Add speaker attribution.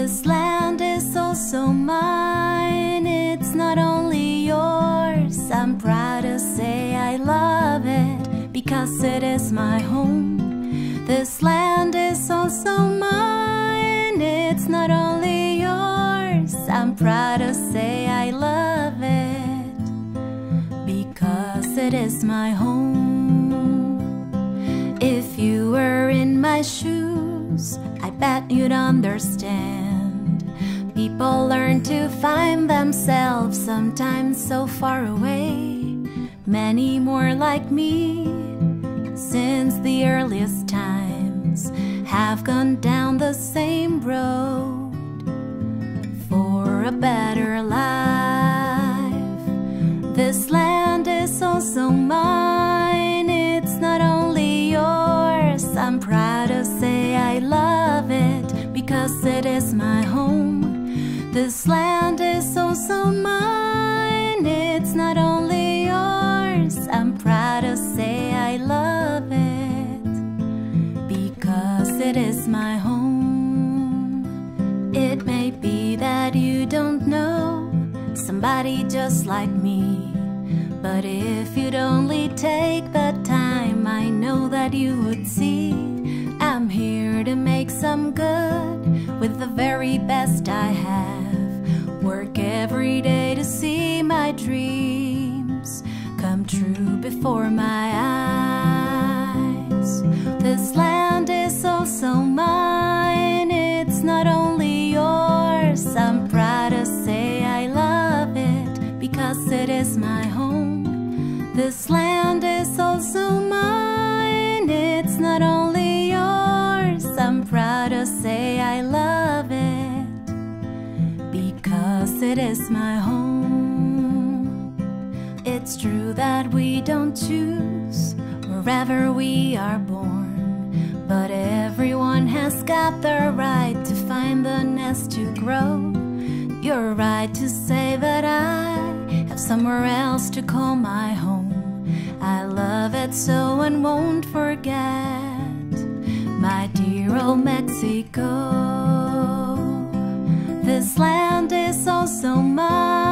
Speaker 1: This land is also mine. It's not only yours. I'm proud to say I love it because it is my home. This land is also mine. It's not only yours. I'm proud to say I love it because it is my home. If you were in my shoes, I bet you'd understand. People learn to find themselves sometimes so far away. Many more like me, since the earliest times, have gone down the same road for a better life. This land is also mine. It's not only yours. I'm proud to say I love it because it is my home. This land is also mine. It's not only yours. I'm proud to say I love it because it is my home. It may be that you don't know somebody just like me, but if you'd only take the time, I know that you would see I'm here to make some good with the very best I have. Work every day to see my dreams come true before my eyes. This land is also mine. It's not only yours. I'm proud to say I love it because it is my home. This land is also mine. It's not only yours. I'm proud to say I love it because it is my home. It's true that we don't choose wherever we are born, but everyone has got the right to find the nest to grow. You're right to say that I have somewhere else to call my home. I love it so and won't forget my dear old Mexico. This land is also mine.